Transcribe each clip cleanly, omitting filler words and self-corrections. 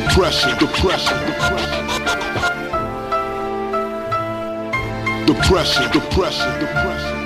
Depression, depression, depression, depression, depression.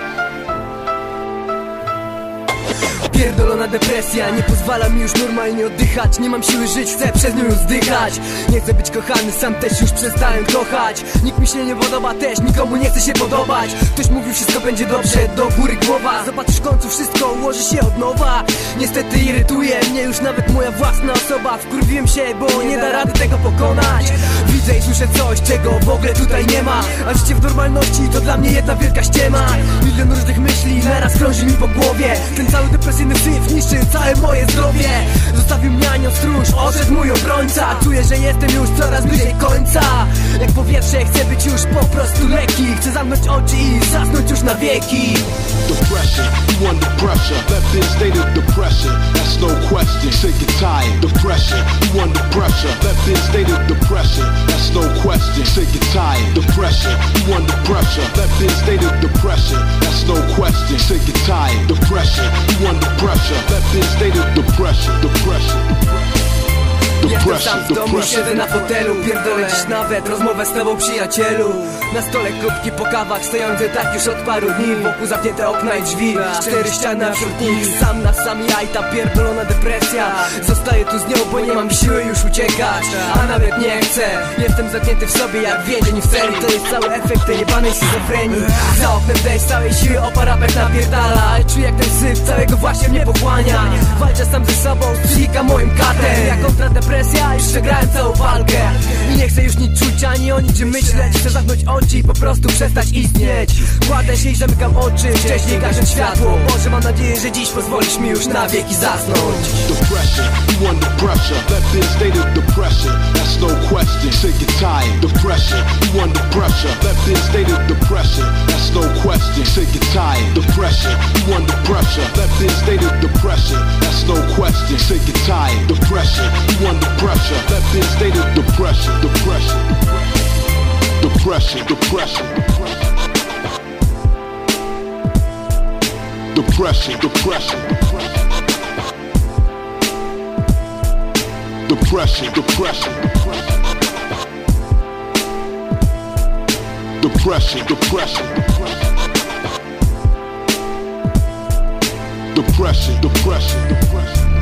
Pierdolona depresja nie pozwala mi już normalnie oddychać. Nie mam siły żyć, chcę przez nią już zdychać. Nie chcę być kochany, sam też już przestałem kochać. Nikt mi się nie podoba też, nikomu nie chce się podobać. Ktoś mówił, wszystko będzie dobrze, do góry głowa. Zobaczysz w końcu, wszystko ułoży się od nowa. Niestety irytuje mnie już nawet moja własna osoba. Wkurwiłem się, bo nie da rady tego pokonać. Widzę i słyszę coś, czego w ogóle tutaj nie ma. A życie w normalności to dla mnie jedna wielka ściema. Milion różnych myśli naraz krąży mi po głowie. Ten cały depresyjny syf niszczy całe moje zdrowie. Zostawił mnie anioł stróż, odszedł mój obrońca. Czuję, że jestem już coraz bliżej końca. Jak powietrze, chcę być już po prostu lekki. Chcę zamknąć oczy i zasnąć już na wieki. Depression, you under pressure. Left in state of depression, that's no question. Sick and tired. Depression, you under pressure. Left in state of depression, that's no question. Sick and tired. Depression, you under pressure. Left in state of depression, that's no question. Sick and tired. Depression, you under pressure. Left in state of depression, depression, depression. Jestem sam w domu, siedzę na fotelu. Pierdolę dziś nawet rozmowę z tobą, przyjacielu. Na stole kubki po kawach, stojące tak już od paru dni. Wokół zamknięte okna i drzwi, 4 ściany, a wśród nich sam na sam ja i ta pierdolona depresja. Zostaję tu z nią, bo nie mam siły już uciekać. A nawet nie chcę, jestem zamknięty w sobie jak więzień w celi. To jest cały efekt tej jebanej schizofrenii. Za oknem deszcz, całej siły o parapet napierdala. Czuję jak ten syf całego właśnie mnie pochłania. Walczę sam ze sobą, psychika moim katem. Jak kontradepresja, już przegrałem całą walkę. I nie chcę już nic czuć, ani o niczym myśleć. Chcę zamknąć oczy i po prostu przestać istnieć. Kładę się i zamykam oczy, wcześniej gasząc światło. Boże, mam nadzieję, że dziś pozwolisz mi już na wieki zasnąć. Depression, you under pressure. Left in state of depression, that's no question. Sick and tired. Depression, you under pressure. Left in state of depression, that's no question. Sick and tired. Depression, you under pressure. Left in state of depression, that's no question. Sick and tired. Depression, you under pressure. Left in state of depression, depression, depression, depression, depression, depression, depression, depression, depression, depression, depression, depression, depression.